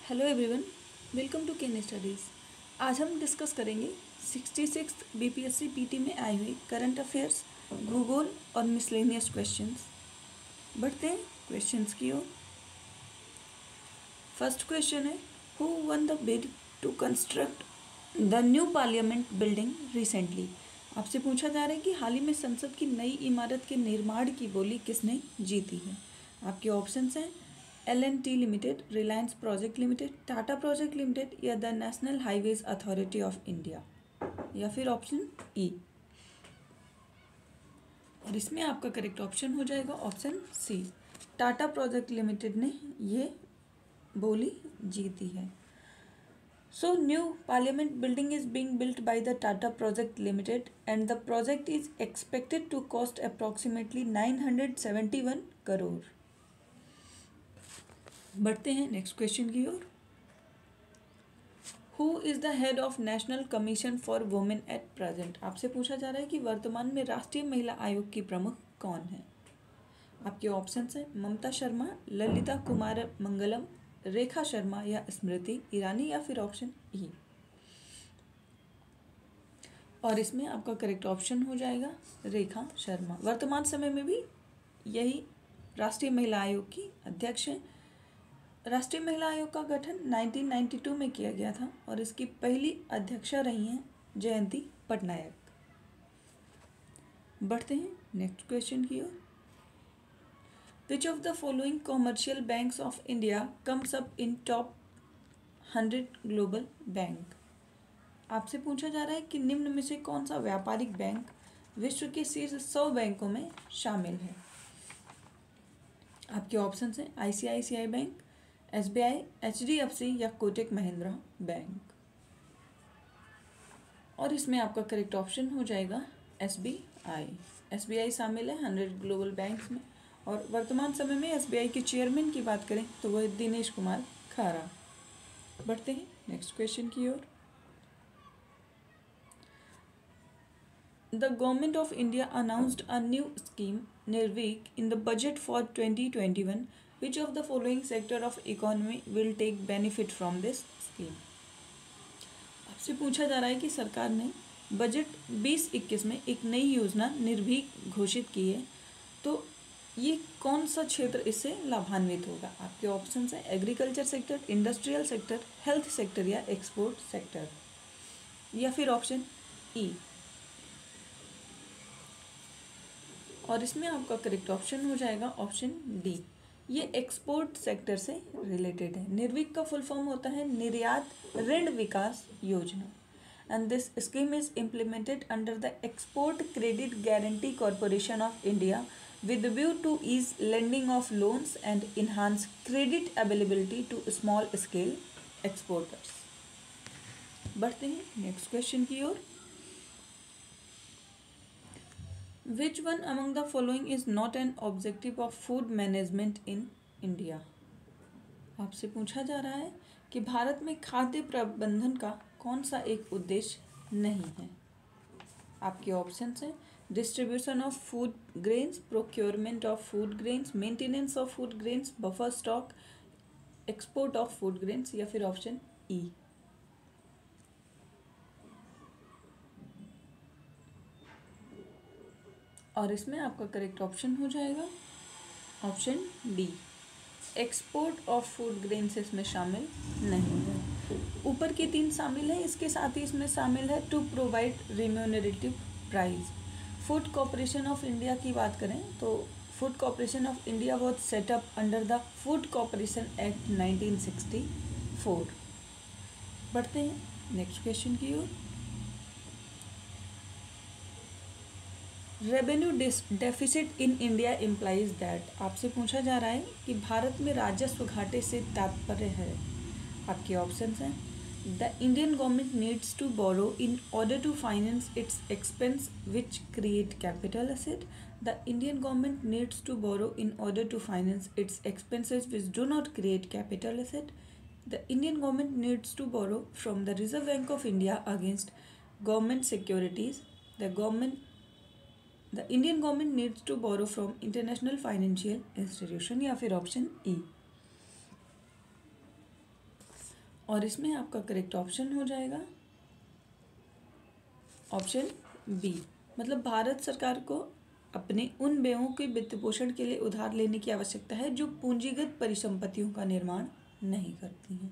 Hello everyone, welcome to Ken studies. आज हम discuss करेंगे 66 बीपीएससी पीटी में आई हुई करंट अफेयर्स, भूगोल और मिसलेनियस क्वेश्चंस। बढ़ते हैं क्वेश्चंस की ओर। फर्स्ट क्वेश्चन है, who won the bid to construct the new parliament building recently. आपसे पूछा जा रहा है कि हाल ही में संसद की नई इमारत के निर्माण की बोली किसने जीती है। आपके ऑप्शंस हैं L&T limited, Reliance project limited, Tata project limited या the national highways authority of India, या फिर ऑप्शन ई। और इसमें आपका करेक्ट ऑप्शन हो जाएगा option C, Tata project limited ने ये बोली जीती है। So new parliament building is being built by the Tata Project Limited and the project is expected to cost approximately 971 crore। बढ़ते हैं नेक्स्ट क्वेश्चन की ओर। Who is the head of national commission for women at present. आपसे पूछा जा रहा है कि वर्तमान में राष्ट्रीय महिला आयोग की प्रमुख कौन है। आपके ऑप्शंस हैं ममता शर्मा, ललिता कुमार मंगलम, रेखा शर्मा या स्मृति ईरानी, या फिर ऑप्शन ई। और इसमें आपका करेक्ट ऑप्शन हो जाएगा रेखा शर्मा। वर्तमान समय में भी यही राष्ट्रीय महिला आयोग की अध्यक्ष हैं। राष्ट्रीय महिला आयोग का गठन 1992 में किया गया था और इसकी पहली अध्यक्षा रही हैं जयंती पटनायक। बढ़ते हैं नेक्स्ट क्वेश्चन की ओर। Which of the following commercial banks of India comes up in top 100 global bank. आपसे पूछा जा रहा है कि निम्न में से कौन सा व्यापारिक बैंक विश्व के शीर्ष 100 बैंकों में शामिल है। आपके ऑप्शन हैं ICICI बैंक, SBI, HDFC या कोटक महिंद्रा बैंक। और इसमें आपका करेक्ट ऑप्शन हो जाएगा SBI शामिल है 100 ग्लोबल बैंक्स में। और वर्तमान समय में SBI के चेयरमैन की बात करें तो वह दिनेश कुमार खारा। बढ़ते हैं नेक्स्ट क्वेश्चन की ओर। The government of India announced a new scheme Nirvik in the budget for 2021। Which of the following sector of economy will take benefit from this scheme? आपसे पूछा जा रहा है कि सरकार ने बजट 2021 में एक नई योजना निर्भीक घोषित की है, तो ये कौन सा क्षेत्र इससे लाभान्वित होगा। आपके ऑप्शंस हैं agriculture sector, industrial sector, health sector या एक्सपोर्ट सेक्टर, या फिर ऑप्शन ई। और इसमें आपका करेक्ट ऑप्शन हो जाएगा ऑप्शन डी, ये एक्सपोर्ट सेक्टर से रिलेटेड है। निर्विक का फुल फॉर्म होता है निर्यात ऋण विकास योजना, and this scheme is implemented under the export credit guarantee corporation of India with view to ease lending of loans and enhance credit availability to small scale exporters. बढ़ते हैं नेक्स्ट क्वेश्चन की ओर। Which one among the following is not an objective of food management in India? आपसे पूछा जा रहा है कि भारत में खाद्य प्रबंधन का कौन सा एक उद्देश्य नहीं है। आपके ऑप्शंस हैं distribution of food grains, procurement of food grains, maintenance of food grains, buffer stock, export of food grains, या फिर ऑप्शन ई। और इसमें आपका करेक्ट ऑप्शन हो जाएगा option D, export of food grains इसमें शामिल नहीं है। ऊपर की 3 शामिल है, इसके साथ ही इसमें शामिल है to provide remunerative price. Food corporation of India की बात करें तो food corporation of India was set up under the food corporation act 1964। बढ़ते हैं नेक्स्ट क्वेश्चन की ओर। Revenue deficit in India implies that. आपसे पूछा जा रहा है कि भारत में राजस्व घाटे से तात्पर्य है। आपके ऑप्शंस हैं the Indian government needs to borrow in order to finance its expense which create capital asset, the Indian government needs to borrow in order to finance its expenses which do not create capital asset, the Indian government needs to borrow from the Reserve Bank of India against government securities, the Indian government needs to borrow from international financial institution, या फिर option E. और इसमें आपका correct option हो जाएगा option B, मतलब भारत सरकार को अपने उन व्ययों के वित्त पोषण के लिए उधार लेने की आवश्यकता है जो पूंजीगत परिसंपत्तियों का निर्माण नहीं करती हैं।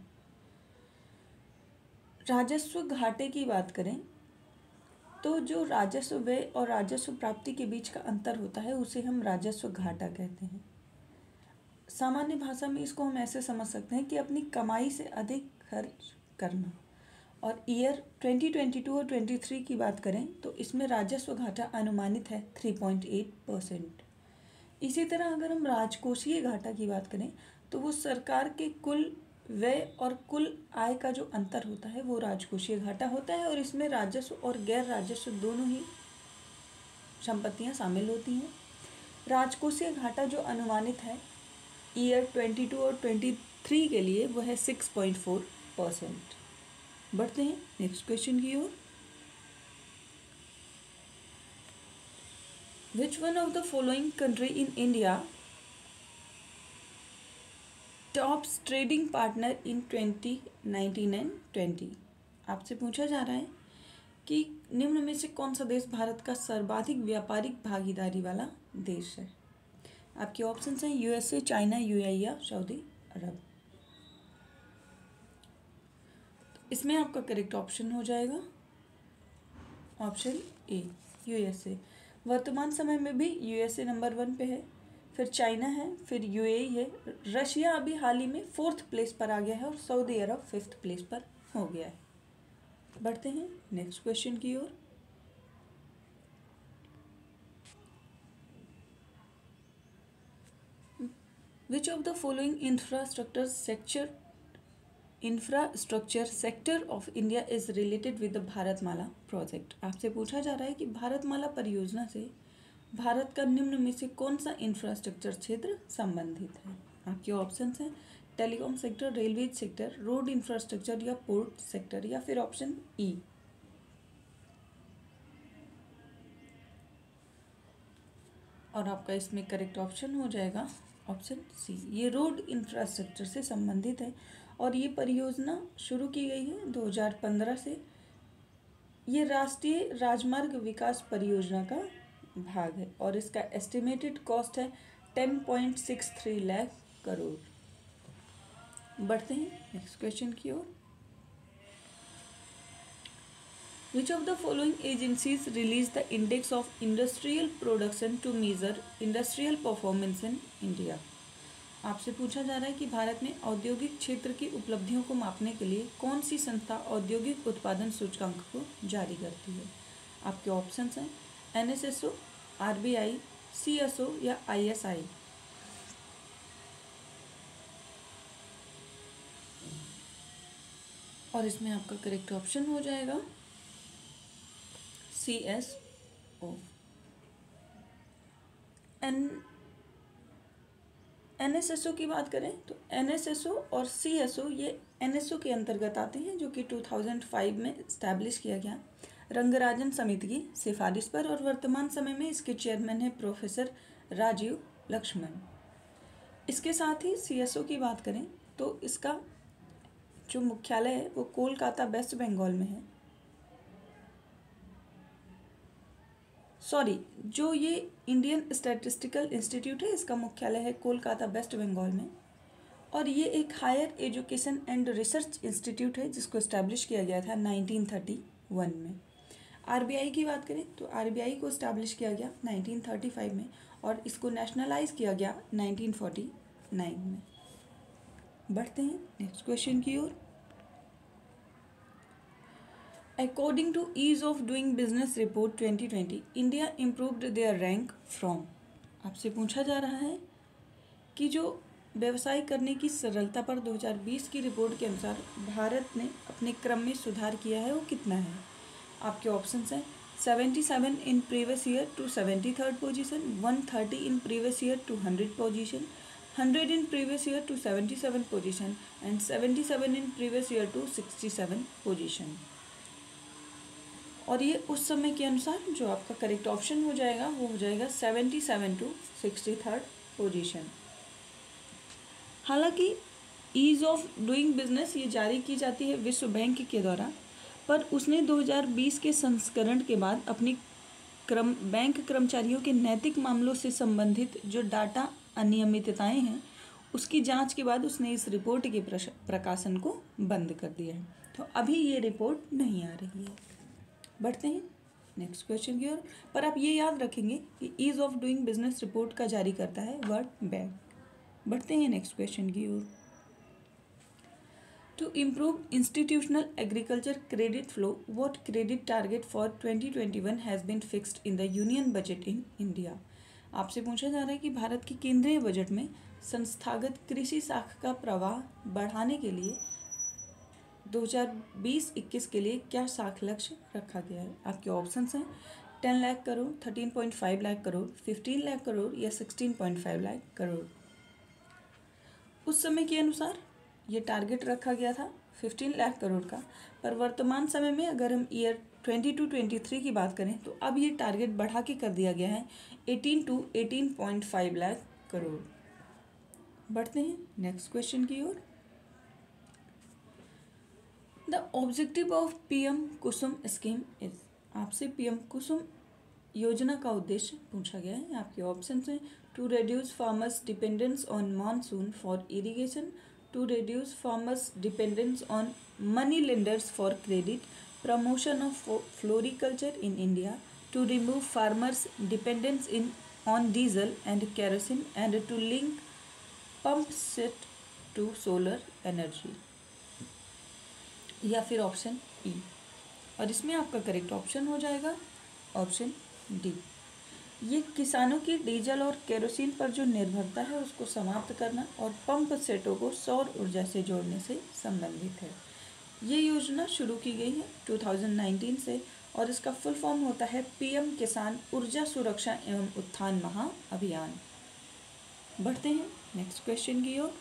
राजस्व घाटे की बात करें तो जो राजस्व व्यय और राजस्व प्राप्ति के बीच का अंतर होता है उसे हम राजस्व घाटा कहते हैं। सामान्य भाषा में इसको हम ऐसे समझ सकते हैं कि अपनी कमाई से अधिक खर्च करना। और ईयर 2022 और 23 की बात करें तो इसमें राजस्व घाटा अनुमानित है 3.8%। इसी तरह अगर हम राजकोषीय घाटा की बात करें तो वो सरकार के कुल व्यय और कुल आय का जो अंतर होता है वो राजकोषीय घाटा होता है, और इसमें राजस्व और गैर राजस्व दोनों ही संपत्तियां शामिल होती हैं। राजकोषीय घाटा जो अनुमानित है ईयर 22 और 23 के लिए वो है 6.4%। बढ़ते हैं नेक्स्ट क्वेश्चन की ओर। Which one of the following country in India tops trading partner in 2019 and 20? आपसे पूछा जा रहा है कि निम्न में से कौन सा देश भारत का सर्वाधिक व्यापारिक भागीदारी वाला देश है। आपके ऑप्शंस हैं यूएसए, चाइना, यूएई या सऊदी अरब। इसमें आपका करेक्ट ऑप्शन हो जाएगा ऑप्शन ए यूएसए। वर्तमान समय में भी यूएसए नंबर 1 पे है, फिर चाइना है, फिर यूएई है, रशिया अभी हाल ही में 4th प्लेस पर आ गया है और सऊदी अरब 5th प्लेस पर हो गया है। बढ़ते हैं नेक्स्ट क्वेश्चन की ओर। Which of the following infrastructure sector of India is related with the Bharatmala project? आपसे पूछा जा रहा है कि भारतमाला परियोजना से भारत का निम्न में से कौन सा इंफ्रास्ट्रक्चर क्षेत्र संबंधित है। आपके ऑप्शंस हैं telecom sector, railway sector, road infrastructure या पोर्ट सेक्टर, या फिर ऑप्शन ई। और आपका इसमें करेक्ट ऑप्शन हो जाएगा ऑप्शन सी, ये रोड इंफ्रास्ट्रक्चर से संबंधित है और ये परियोजना शुरू की गई है 2015 से। ये राष्ट्रीय राजमार्ग विकास परियोजना का भाग है और इसका एस्टिमेटेड कॉस्ट है 10.63 लाख करोड़। बढ़ते हैं नेक्स्ट क्वेश्चन की ओर। Which of the following agencies release the index of industrial production to measure industrial performance in India? आपसे पूछा जा रहा है कि भारत में औद्योगिक क्षेत्र की उपलब्धियों को मापने के लिए कौन सी संस्था औद्योगिक उत्पादन सूचकांक को जारी करती है। आपके ऑप्शंस हैं NSSO, RBI, CSO या ISI। और इसमें आपका करेक्ट ऑप्शन हो जाएगा CSO। NSSO की बात करें तो NSSO और CSO ये NSO के अंतर्गत आते हैं, जो कि 2005 में इस्टेब्लिश किया गया रंगराजन समिति की सिफारिश पर, और वर्तमान समय में इसके चेयरमैन है प्रोफेसर राजीव लक्ष्मण। इसके साथ ही CSO की बात करें तो इसका जो मुख्यालय है वो कोलकाता वेस्ट बंगाल में है। जो ये इंडियन स्टैटिस्टिकल इंस्टीट्यूट है इसका मुख्यालय है कोलकाता वेस्ट बंगाल में, और ये एक higher education and research institute है जिसको इस्टेब्लिश किया गया था 1931 में। RBI की बात करें तो RBI को इस्टेब्लिश किया गया 1935 में और इसको नेशनलाइज किया गया 1949 में। बढ़ते हैं नेक्स्ट क्वेश्चन की ओर। According to Ease of Doing Business Report 2020, India improved their rank from? आपसे पूछा जा रहा है कि जो व्यवसाय करने की सरलता पर 2020 की रिपोर्ट के अनुसार भारत ने अपने क्रम में सुधार किया है वो कितना है। आपके ऑप्शंस हैं 77 in previous year to 73rd position, 130 in previous year to 100 position, 100 in previous year to 77 position and 77 in previous year to 67 position. और ये उस समय के अनुसार जो आपका करेक्ट ऑप्शन हो जाएगा वो हो जाएगा 77 टू 63rd पोजीशन। हालांकि ईज़ ऑफ डूइंग बिजनेस ये जारी की जाती है विश्व बैंक के द्वारा, पर उसने 2020 के संस्करण के बाद अपनी बैंक कर्मचारियों के नैतिक मामलों से संबंधित जो डाटा अनियमितताएं हैं उसकी जांच के बाद उसने इस रिपोर्ट के प्रकाशन को बंद कर दिया है। तो अभी ये रिपोर्ट नहीं आ रही है। बढ़ते हैं नेक्स्ट क्वेश्चन की ओर। पर आप ये याद रखेंगे कि ease of doing business report का जारी करता है वर्ल्ड बैंक। बढ़ते हैं नेक्स्ट क्वेश्चन की ओर। To improve institutional agriculture credit flow, what credit target for 2021 has been fixed in the Union Budget in India? आपसे पूछा जा रहा है कि भारत के केंद्रीय बजट में संस्थागत कृषि साख का प्रवाह बढ़ाने के लिए 2020-21 के लिए क्या साख लक्ष्य रखा गया है। आपके ऑप्शंस हैं 10 लाख करोड़, 13.5 लाख करोड़, 15 लाख करोड़ या 16.5 लाख करोड़। उस समय के अनुसार ये टारगेट रखा गया था 15 लाख करोड़ का, पर वर्तमान समय में अगर हम ईयर 22-23 की बात करें तो अब ये टारगेट बढ़ा के कर दिया गया है 18 to 18.5 लाख करोड़। बढ़ते हैं नेक्स्ट क्वेश्चन की ओर। The objective of PM Kusum scheme is, आपसे पीएम कुसुम योजना का उद्देश्य पूछा गया है। आपके ऑप्शन हैं to reduce farmers dependence on monsoon for irrigation, to reduce farmers' dependence on money lenders for credit, promotion of floriculture in India, to remove farmers' dependence on diesel and kerosene, and to link pump set to solar energy, या फिर option E. और इसमें आपका correct option हो जाएगा option D. ये किसानों की डीजल और केरोसिन पर जो निर्भरता है उसको समाप्त करना और पंप सेटों को सौर ऊर्जा से जोड़ने से संबंधित है। ये योजना शुरू की गई है 2019 से और इसका फुल फॉर्म होता है पीएम किसान ऊर्जा सुरक्षा एवं उत्थान महाअभियान। बढ़ते हैं नेक्स्ट क्वेश्चन की ओर।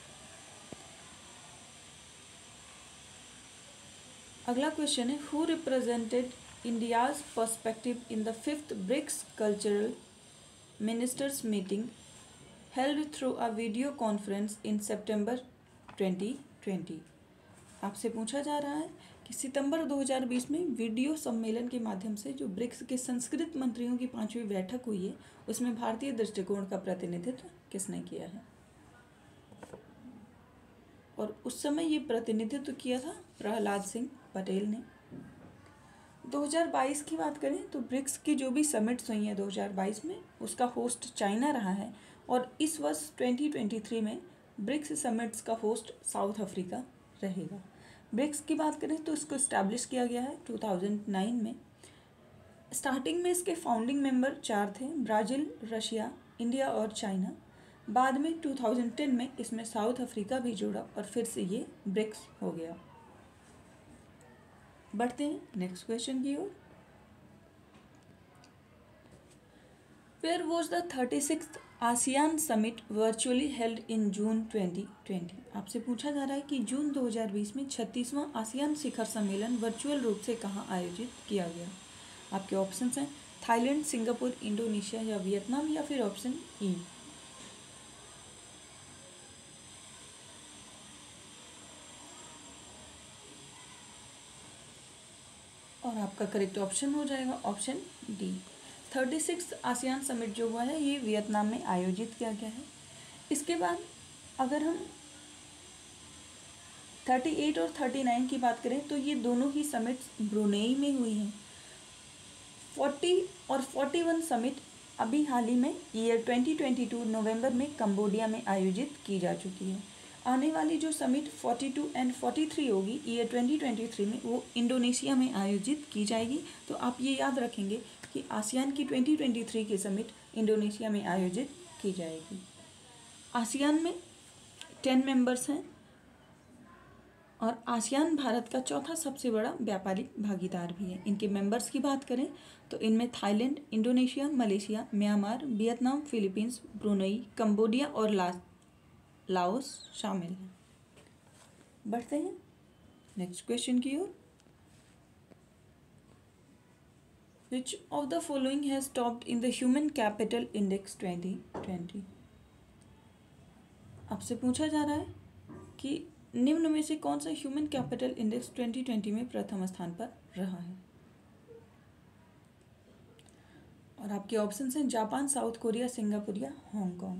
अगला क्वेश्चन है who represented India's perspective in the 5th BRICS Cultural Ministers Meeting held through a video conference in September 2020। आपसे पूछा जा रहा है कि सितंबर 2020 में वीडियो सम्मेलन के माध्यम से जो ब्रिक्स के संस्कृत मंत्रियों की 5वीं बैठक हुई है उसमें भारतीय दृष्टिकोण का प्रतिनिधित्व किसने किया है। और उस समय ये प्रतिनिधित्व किया था प्रहलाद सिंह पटेल ने। 2022 की बात करें तो ब्रिक्स की जो भी समिट्स हुई हैं 2022 में उसका होस्ट चाइना रहा है और इस वर्ष 2023 में ब्रिक्स समिट्स का होस्ट साउथ अफ्रीका रहेगा। ब्रिक्स की बात करें तो इसको इस्टेब्लिश किया गया है 2009 में। स्टार्टिंग में इसके फाउंडिंग मेंबर 4 थे, ब्राज़ील, रशिया, इंडिया और चाइना। बाद में 2010 में इसमें साउथ अफ्रीका भी जुड़ा और फिर से ये ब्रिक्स हो गया। बढ़ते हैं नेक्स्ट क्वेश्चन की ओर। Where was the 36th ASEAN summit virtually held in June 2020। आपसे पूछा जा रहा है कि जून 2020 में 36वां आसियान शिखर सम्मेलन वर्चुअल रूप से कहाँ आयोजित किया गया। आपके ऑप्शंस हैं थाईलैंड, सिंगापुर, इंडोनेशिया या वियतनाम या फिर ऑप्शन ई। और आपका करेक्ट ऑप्शन हो जाएगा ऑप्शन डी। 36 आसियान समिट जो हुआ है ये वियतनाम में आयोजित किया गया है। इसके बाद अगर हम 38 और 39 की बात करें तो ये दोनों ही समिट्स ब्रुनेई में हुई हैं। 40 और 41 समिट अभी हाल ही में ईयर 2022 नवंबर में कंबोडिया में आयोजित की जा चुकी है। आने वाली जो समिट 42 एंड 43 होगी ईयर 2023 में वो इंडोनेशिया में आयोजित की जाएगी। तो आप ये याद रखेंगे कि आसियान की 2023 की समिट इंडोनेशिया में आयोजित की जाएगी। आसियान में 10 मेंबर्स हैं और आसियान भारत का चौथा सबसे बड़ा व्यापारिक भागीदार भी है। इनके मेंबर्स की बात करें तो इनमें Thailand, Indonesia, Malaysia, Myanmar, Vietnam, Philippines, Brunei, Cambodia और लाओस शामिल हैं। बढ़ते हैं नेक्स्ट क्वेश्चन की ओर। Which of the following has topped in the Human Capital Index 2020? आपसे पूछा जा रहा है कि निम्न में से कौन सा ह्यूमन कैपिटल इंडेक्स 2020 में प्रथम स्थान पर रहा है? और आपके ऑप्शंस हैं जापान, साउथ कोरिया, सिंगापुर या हांगकांग।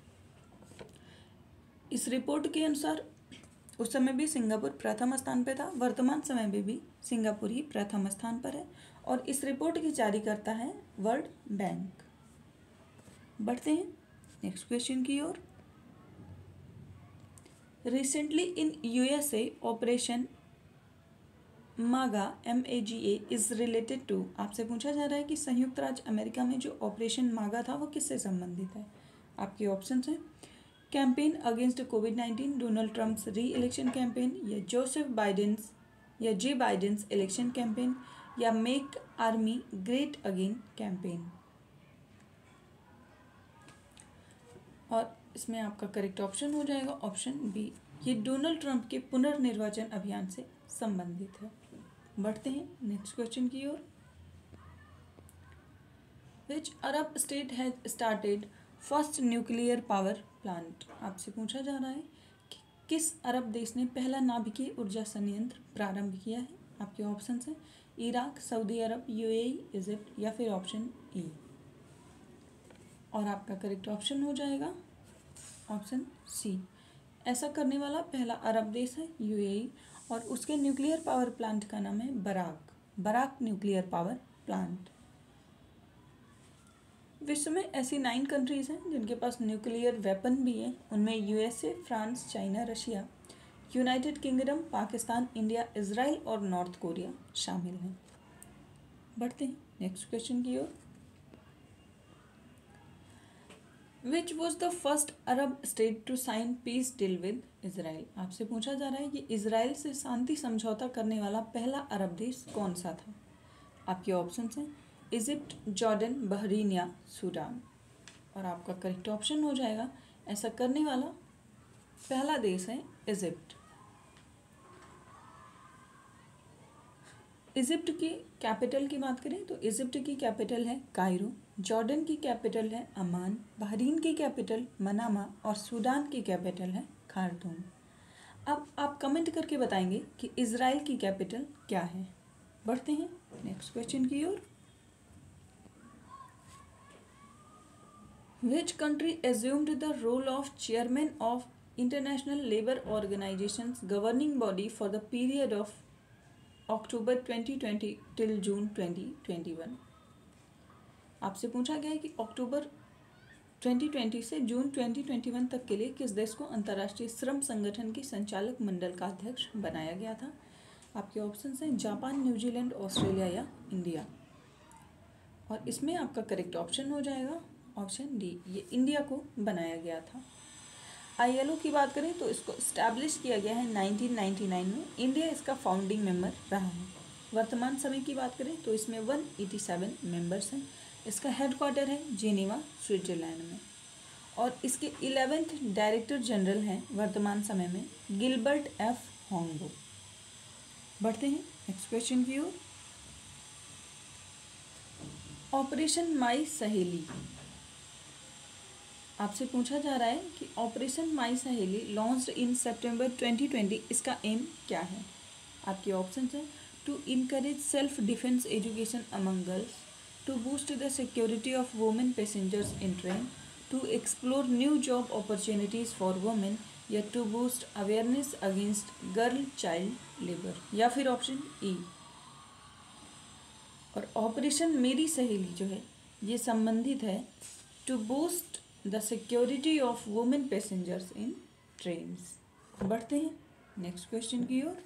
इस रिपोर्ट के अनुसार उस समय भी सिंगापुर प्रथम स्थान पर था, वर्तमान समय में भी सिंगापुर ही प्रथम स्थान पर है और इस रिपोर्ट की जारी करता है वर्ल्ड बैंक। बढ़ते हैं नेक्स्ट क्वेश्चन की ओर। Recently in USA operation MAGA MAGA is related to, आपसे पूछा जा रहा है कि संयुक्त राज्य अमेरिका में जो ऑपरेशन मागा था वो किससे संबंधित है? आपके ऑप्शंस हैं कैंपेन अगेंस्ट कोविड-19, Donald Trump's re election campaign, या जोसेफ बाइडेंस या जे बाइडेंस इलेक्शन कैंपेन, या make army great again campaign. और इसमें आपका करेक्ट ऑप्शन हो जाएगा ऑप्शन बी, ये डोनाल्ड ट्रंप के पुनर्निर्वाचन अभियान से संबंधित है। बढ़ते हैं नेक्स्ट क्वेश्चन की ओर। Which Arab state has started first nuclear power plant, आपसे पूछा जा रहा है कि किस अरब देश ने पहला नाभिकीय ऊर्जा संयंत्र प्रारंभ किया है? आपके ऑप्शंस हैं Iraq, Saudi Arab, UAE, Egypt या फिर ऑप्शन ई। और आपका करेक्ट ऑप्शन हो जाएगा ऑप्शन सी, ऐसा करने वाला पहला अरब देश है UAE और उसके न्यूक्लियर पावर प्लांट का नाम है बराक न्यूक्लियर पावर प्लांट। विश्व में ऐसी 9 कंट्रीज हैं जिनके पास न्यूक्लियर वेपन भी है, उनमें USA, France, China, Russia, United Kingdom, Pakistan, India, Israel और नॉर्थ कोरिया शामिल हैं। बढ़ते हैं नेक्स्ट क्वेश्चन की ओर। Which was the first Arab state to sign peace deal with Israel, आपसे पूछा जा रहा है कि इसराइल से शांति समझौता करने वाला पहला अरब देश कौन सा था? आपके ऑप्शंस हैं इजिप्ट, जॉर्डन, बहरीन या सूडान। और आपका करेक्ट ऑप्शन हो जाएगा ऐसा करने वाला पहला देश है इजिप्ट। इजिप्ट की कैपिटल की बात करें तो इजिप्ट की कैपिटल है कायरो, जॉर्डन की कैपिटल है अमान, बहरीन की कैपिटल मनामा और सूडान की कैपिटल है खार्टूम। अब आप कमेंट करके बताएंगे कि इजराइल की कैपिटल क्या है। बढ़ते हैं नेक्स्ट क्वेश्चन की ओर। Which country assumed the role of chairman of International Labour Organization's governing body for the period of October 2020 till June 2021? आपसे पूछा गया है कि अक्टूबर 2020 से जून 2021 तक के लिए किस देश को अंतर्राष्ट्रीय श्रम संगठन के संचालक मंडल का अध्यक्ष बनाया गया था? आपके ऑप्शंस हैं जापान, न्यूजीलैंड, ऑस्ट्रेलिया या इंडिया। और इसमें आपका करेक्ट ऑप्शन हो जाएगा ऑप्शन डी, ये इंडिया को बनाया गया था। ILO की बात करें तो इसको इस्टेब्लिश किया गया है 1999 में, इंडिया इसका फाउंडिंग मेंबर रहा है। वर्तमान समय की बात करें तो इसमें 187 मेंबर्स हैं। इसका हेडक्वार्टर है जेनीवा, स्विट्जरलैंड में और इसके 11th डायरेक्टर जनरल हैं वर्तमान समय में गिलबर्ट F. होंगबो। बढ़ते हैं नेक्स्ट क्वेश्चन की ओर। ऑपरेशन माई सहेली, आपसे पूछा जा रहा है कि ऑपरेशन माई सहेली लॉन्च्ड इन सितंबर 2020, इसका एम क्या है? आपके ऑप्शन हैं to encourage self defence education among girls, to boost the security of women passengers in train, to explore new job opportunities for women, या to boost awareness against girl child labour, या फिर option E. और operation मेरी सहेली जो है ये संबंधित है to boost the security of women passengers in trains. बढ़ते हैं नेक्स्ट क्वेश्चन की ओर।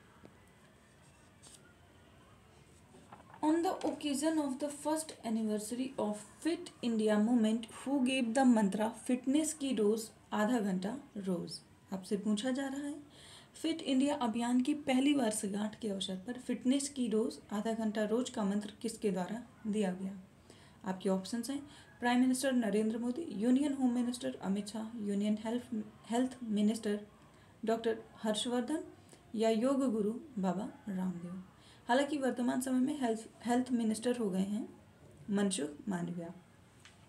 On the occasion of the first anniversary of Fit India Movement who gave the mantra fitness की डोज आधा घंटा रोज, आपसे पूछा जा रहा है फिट इंडिया अभियान की पहली वर्षगांठ के अवसर पर फिटनेस की डोज आधा घंटा रोज का मंत्र किसके द्वारा दिया गया? आपके ऑप्शंस हैं Prime Minister Narendra Modi, Union Home Minister Amit Shah, Union Health Minister Doctor Harshvardhan या योग गुरु बाबा रामदेव। हालांकि वर्तमान समय में हेल्थ मिनिस्टर हो गए हैं मनसुख मांडविया।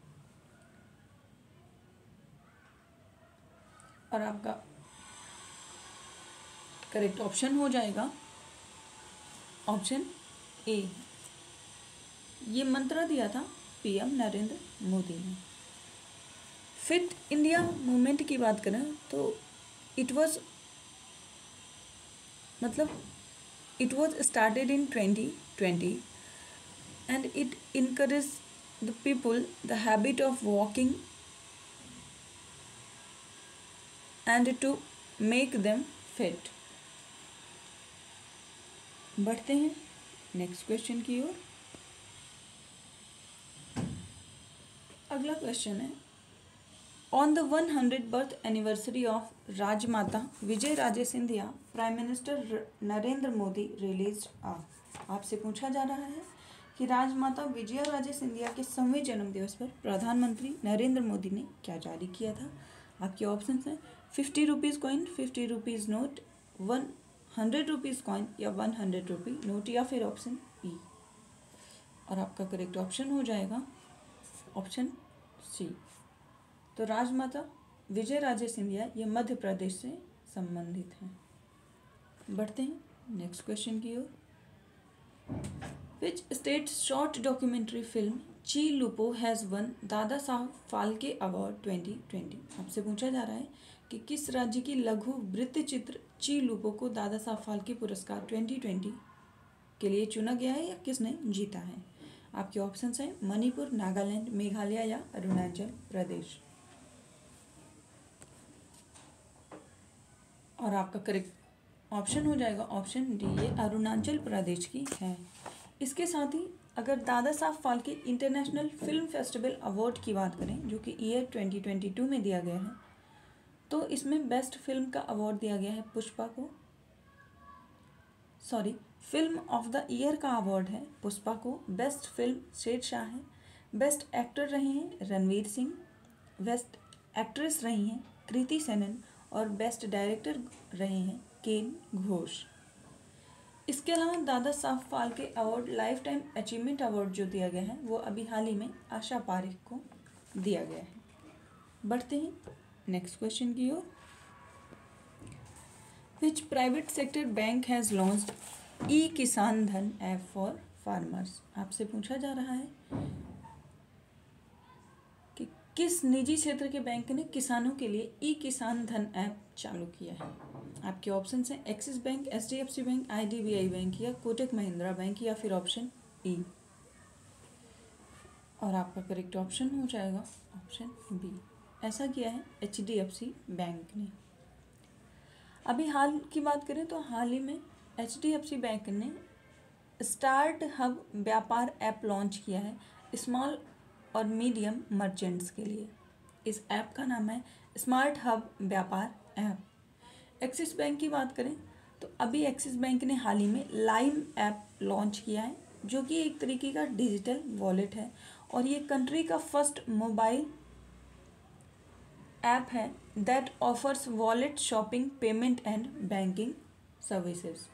और आपका करेक्ट ऑप्शन हो जाएगा ऑप्शन ए। ये मंत्र दिया था पीएम नरेंद्र मोदी ने। फिट इंडिया मूवमेंट की बात करें तो इट वाज मतलब it was started in 2020 and it encourages the people the habit of walking and to make them fit। बढ़ते हैं नेक्स्ट क्वेश्चन की ओर। अगला क्वेश्चन है on the 100 birth anniversary of Rajmata Vijaya Raje Scindia Prime Minister Narendra Modi release आपसे पूछा जा रहा है कि राजमाता विजया राजे सिंधिया के 100वें जन्म दिवस पर प्रधानमंत्री नरेंद्र मोदी ने क्या जारी किया था। आपके ऑप्शन हैं 50 rupees coin, 50 rupees note, 100 rupees coin या 100 रुपी नोट या फिर ऑप्शन ई। और आपका करेक्ट ऑप्शन हो जाएगा ऑप्शन सी। तो राजमाता विजय राजे सिंधिया ये मध्य प्रदेश से संबंधित हैं। बढ़ते हैं नेक्स्ट क्वेश्चन की ओर। Which state short documentary film ची लुपो has one Dada Saheb Phalke award 2020। आपसे पूछा जा रहा है कि किस राज्य की लघु वृत्त चित्र ची लुपो को दादा साहब फाल्के पुरस्कार 2020 के लिए चुना गया है या किसने जीता है। आपके ऑप्शंस हैं मणिपुर, नागालैंड, मेघालय या अरुणाचल प्रदेश। और आपका करेक्ट ऑप्शन हो जाएगा ऑप्शन डी, ये अरुणाचल प्रदेश की है। इसके साथ ही अगर Dadasaheb Phalke International Film Festival Award की बात करें जो कि ईयर 2022 में दिया गया है, तो इसमें बेस्ट फिल्म का अवार्ड दिया गया है पुष्पा को। Sorry, film of the year का अवार्ड है पुष्पा को। बेस्ट फिल्म शेरशाह है। बेस्ट एक्टर रहे हैं रणवीर सिंह। बेस्ट एक्ट्रेस रही हैं कृति सेनन और बेस्ट डायरेक्टर रहे हैं केन घोष। इसके अलावा Dadasaheb Phalke Award lifetime achievement award जो दिया गया है वो अभी हाल ही में आशा पारेख को दिया गया है। बढ़ते हैं नेक्स्ट क्वेश्चन की ओर। Which private sector bank has launched e Kisan Dhan app for farmers. आपसे पूछा जा रहा है कि किस निजी क्षेत्र के बैंक ने किसानों के लिए ई किसान धन ऐप चालू किया है। आपके ऑप्शन हैं Axis Bank, HDFC Bank, IDBI Bank या कोटक महिंद्रा बैंक या फिर ऑप्शन ई। और आपका करेक्ट ऑप्शन हो जाएगा ऑप्शन बी। ऐसा किया है एचडीएफसी बैंक ने। अभी हाल की बात करें तो हाल ही में एचडीएफसी बैंक ने smart hub Vyapar app launch किया है स्मॉल और मीडियम मर्चेंट्स के लिए। इस ऐप का नाम है smart hub Vyapar app. Axis Bank की बात करें तो अभी एक्सिस बैंक ने हाल ही में लाइम ऐप लॉन्च किया है जो कि एक तरीके का डिजिटल वॉलेट है और ये कंट्री का फर्स्ट मोबाइल ऐप है that offers wallet, shopping, payment and banking services.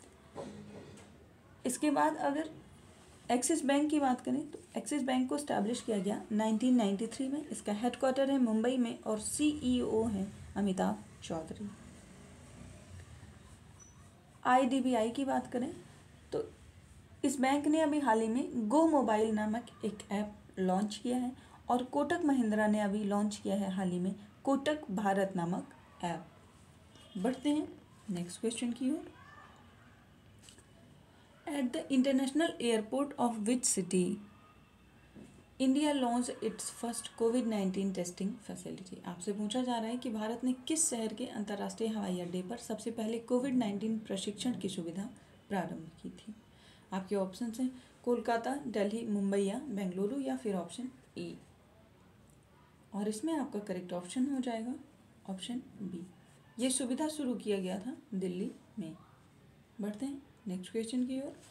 इसके बाद अगर एक्सिस बैंक की बात करें तो एक्सिस बैंक को स्टैब्लिश किया गया 1993 में। इसका हेडक्वार्टर है मुंबई में और सीईओ हैं अमिताभ चौधरी। आईडीबीआई की बात करें तो इस बैंक ने अभी हाल ही में गो मोबाइल नामक एक ऐप लॉन्च किया है और कोटक महिंद्रा ने अभी लॉन्च किया है हाल ही में कोटक भारत नामक ऐप। बढ़ते हैं नेक्स्ट क्वेश्चन की ओर। At the international airport of which city India launch its first कोविड-19 टेस्टिंग फैसिलिटी। आपसे पूछा जा रहा है कि भारत ने किस शहर के अंतर्राष्ट्रीय हवाई अड्डे पर सबसे पहले कोविड-19 प्रशिक्षण की सुविधा प्रारंभ की थी। आपके ऑप्शन हैं कोलकाता, दिल्ली, मुंबई या बेंगलुरु या फिर ऑप्शन ई। और इसमें आपका करेक्ट ऑप्शन हो जाएगा ऑप्शन बी। ये सुविधा शुरू किया गया था दिल्ली में। बढ़ते हैं नेक्स्ट क्वेश्चन की ओर।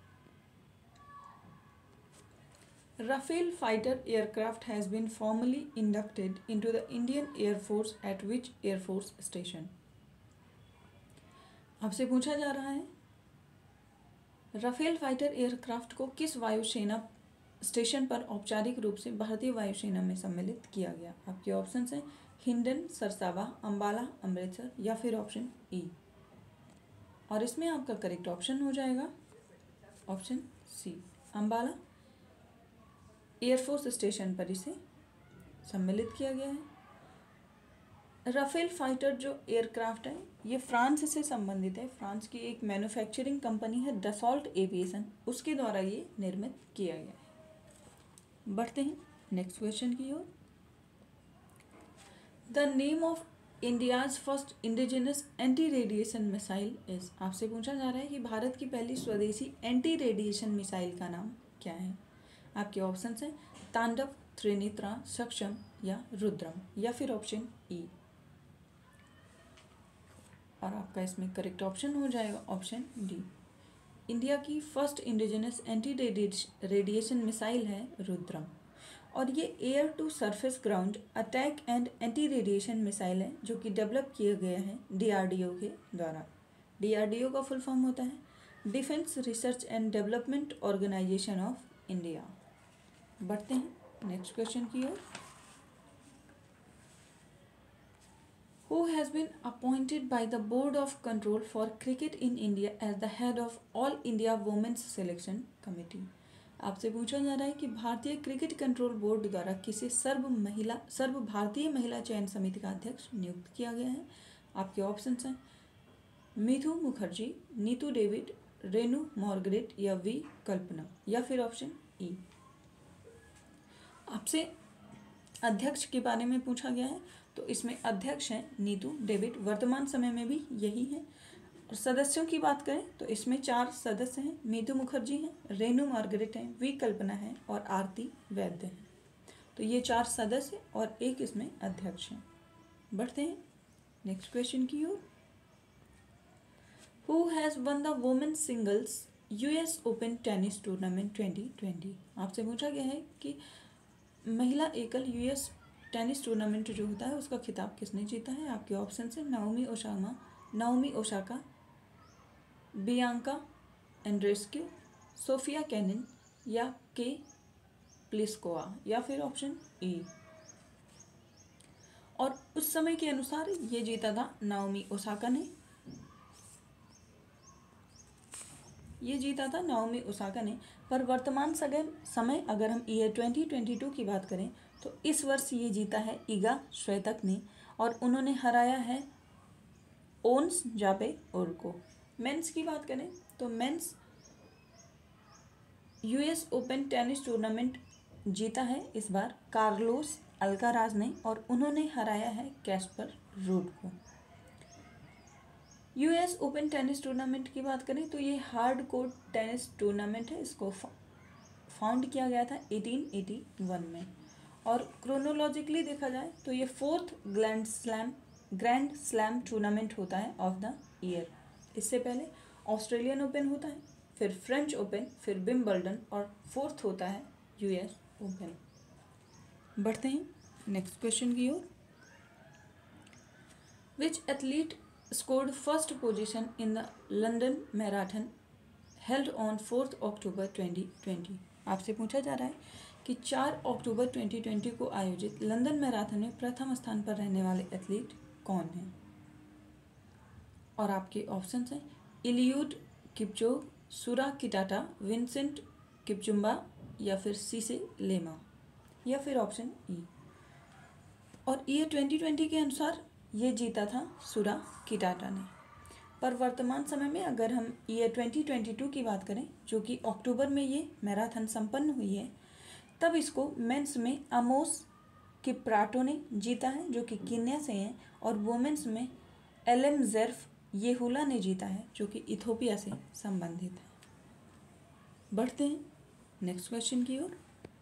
Rafale fighter aircraft has been formally inducted into the Indian Air Force at which Air Force station? आपसे पूछा जा रहा है राफेल फाइटर एयरक्राफ्ट को किस वायुसेना स्टेशन पर औपचारिक रूप से भारतीय वायुसेना में सम्मिलित किया गया। आपके ऑप्शंस हैं हिंडन, सरसावा, अंबाला, अमृतसर या फिर ऑप्शन ई। और इसमें आपका करेक्ट ऑप्शन हो जाएगा option C, Ambala air force station पर इसे सम्मिलित किया गया है। राफेल फाइटर जो एयरक्राफ्ट है ये फ्रांस से संबंधित है। फ्रांस की एक मैन्युफैक्चरिंग कंपनी है डसॉल्ट एविएशन, उसके द्वारा ये निर्मित किया गया है। बढ़ते हैं नेक्स्ट क्वेश्चन की ओर। The name of India's first indigenous anti radiation missile is, आपसे पूछा जा रहा है कि भारत की पहली स्वदेशी एंटी रेडिएशन मिसाइल का नाम क्या है। आपके ऑप्शन हैं तांडव, त्रिनेत्रा, सक्षम या रुद्रम या फिर ऑप्शन ई। और आपका इसमें करेक्ट ऑप्शन हो जाएगा ऑप्शन डी। इंडिया की first indigenous anti radiation missile है रुद्रम, और ये air to surface ground attack and anti radiation missile है जो कि डेवलप किया गया है डीआरडीओ के द्वारा। डीआरडीओ का फुल फॉर्म होता है Defence Research and Development Organisation of India. बढ़ते हैं नेक्स्ट क्वेश्चन की ओर। Who has been appointed by the Board of Control for Cricket in India as the head of All India Women's Selection Committee? आपसे पूछा जा रहा है कि भारतीय क्रिकेट कंट्रोल बोर्ड द्वारा किसे सर्व भारतीय महिला चयन समिति का अध्यक्ष नियुक्त किया गया है। आपके ऑप्शंस हैं मिथु मुखर्जी, नीतू डेविड, रेनू मार्गरेट या वी कल्पना या फिर ऑप्शन ई। आपसे अध्यक्ष के बारे में पूछा गया है, तो इसमें अध्यक्ष हैं नीतू डेविड, वर्तमान समय में भी यही है। और सदस्यों की बात करें तो इसमें 4 सदस्य हैं, नीतू मुखर्जी हैं, रेनू मार्गरेट हैं, वी कल्पना है और आरती वैद्य हैं। तो ये 4 सदस्य और एक इसमें अध्यक्ष हैं। बढ़ते हैं नेक्स्ट क्वेश्चन की ओर। Who has won the women's singles US Open tennis tournament 2020? आपसे पूछा गया है कि महिला एकल यूएस टेनिस टूर्नामेंट जो होता है उसका खिताब किसने जीता है। आपके ऑप्शन है Naomi Osaka, Bianca Andreescu, Sofia Kenin या के प्लिस्कोवा या फिर ऑप्शन ई। और उस समय के अनुसार ये जीता था नाओमी ओसाका ने, पर वर्तमान समय अगर हम ईयर 2022 की बात करें तो इस वर्ष ये जीता है ईगा श्वेतक ने, और उन्होंने हराया है ओन्स जापे और को। मेंस की बात करें तो men's US Open tennis tournament जीता है इस बार कार्लोस अल्काराज ने, और उन्होंने हराया है कैस्पर रूड को। यूएस ओपन टेनिस टूर्नामेंट की बात करें तो ये हार्ड कोर्ट टेनिस टूर्नामेंट है, इसको फाउंड किया गया था 1881 में। और क्रोनोलॉजिकली देखा जाए तो ये 4th ग्रैंड स्लैम टूर्नामेंट होता है ऑफ द ईयर। इससे पहले ऑस्ट्रेलियन ओपन होता है, फिर फ्रेंच ओपन, फिर विंबलडन और 4th होता है यूएस ओपन। बढ़ते हैं नेक्स्ट क्वेश्चन की ओर। Which athlete scored first position in the London Marathon held on 4th October 2020? आपसे पूछा जा रहा है कि 4 अक्टूबर 2020 को आयोजित लंदन मैराथन में प्रथम स्थान पर रहने वाले एथलीट कौन हैं। और आपके ऑप्शंस हैं इलियूड किपचोग, सुरा किटाटा, विंसेंट किपचुम्बा या फिर सीसे लेमा या फिर ऑप्शन ई। और ईयर 2020 के अनुसार ये जीता था सुरा किटाटा ने, पर वर्तमान समय में अगर हम ईयर 2022 की बात करें जो कि अक्टूबर में ये मैराथन संपन्न हुई है, तब इसको मेंस में अमोस किप्राटो ने जीता है जो कि कीनिया से हैं, और वुमेन्स में एलएम जेर्फ येहुला ने जीता है जो कि इथोपिया से संबंधित है। बढ़ते हैं नेक्स्ट क्वेश्चन की ओर।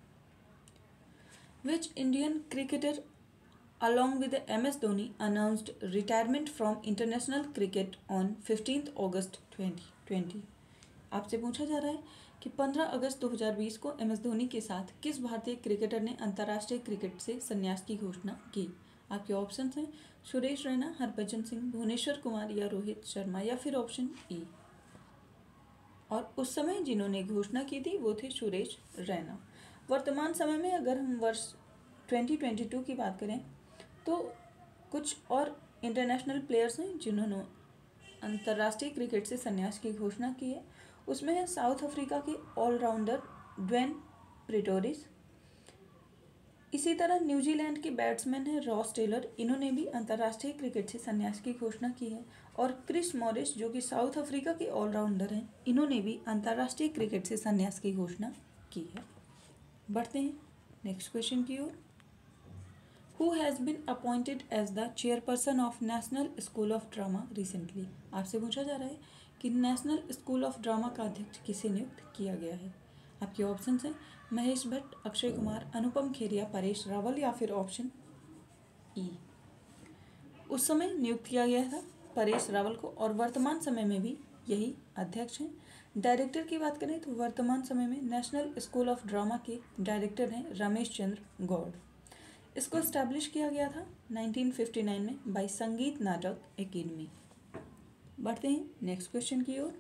Which Indian cricketer along with MS Dhoni announced retirement from international cricket on 15th August 2020? आपसे पूछा जा रहा है कि 15 अगस्त 2020 को MS धोनी के साथ किस भारतीय क्रिकेटर ने अंतर्राष्ट्रीय क्रिकेट से संन्यास की घोषणा की। आपके ऑप्शन हैं सुरेश रैना, हरभजन सिंह, भुवनेश्वर कुमार या रोहित शर्मा या फिर ऑप्शन ई। और उस समय जिन्होंने घोषणा की थी वो थे सुरेश रैना। वर्तमान समय में अगर हम वर्ष 2022 की बात करें तो कुछ और इंटरनेशनल प्लेयर्स हैं जिन्होंने अंतर्राष्ट्रीय क्रिकेट से संन्यास की घोषणा की है? उसमें है साउथ अफ्रीका के ऑलराउंडर ड्वेन प्रेटोरिस। इसी तरह न्यूजीलैंड के बैट्समैन है रॉस टेलर, इन्होंने भी अंतर्राष्ट्रीय क्रिकेट से संन्यास की घोषणा की है। और क्रिस मॉरिस जो कि साउथ अफ्रीका के ऑलराउंडर हैं, इन्होंने भी अंतर्राष्ट्रीय क्रिकेट से संन्यास की घोषणा की है। बढ़ते हैं नेक्स्ट क्वेश्चन की ओर। Who has been appointed as the chairperson of National School of Drama recently? आपसे पूछा जा रहा है कि नेशनल स्कूल ऑफ ड्रामा का अध्यक्ष किसे नियुक्त किया गया है? आपके ऑप्शन हैं महेश भट्ट, अक्षय कुमार, अनुपम खेरिया, परेश रावल या फिर ऑप्शन ई। उस समय नियुक्त किया गया था परेश रावल को और वर्तमान समय में भी यही अध्यक्ष हैं। डायरेक्टर की बात करें तो वर्तमान समय में नेशनल स्कूल ऑफ ड्रामा के डायरेक्टर हैं रमेश चंद्र गौड़। इसको इस्टेब्लिश किया गया था 1959 में बाय संगीत नाटक एकेडमी। बढ़ते हैं नेक्स्ट क्वेश्चन की ओर।